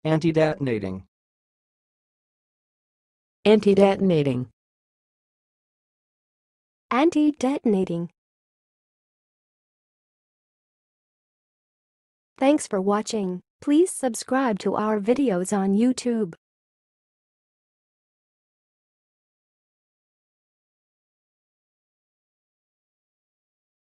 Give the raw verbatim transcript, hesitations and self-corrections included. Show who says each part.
Speaker 1: Antidetonating.
Speaker 2: Antidetonating.
Speaker 3: Antidetonating. Thanks for watching. Please subscribe to our videos on YouTube.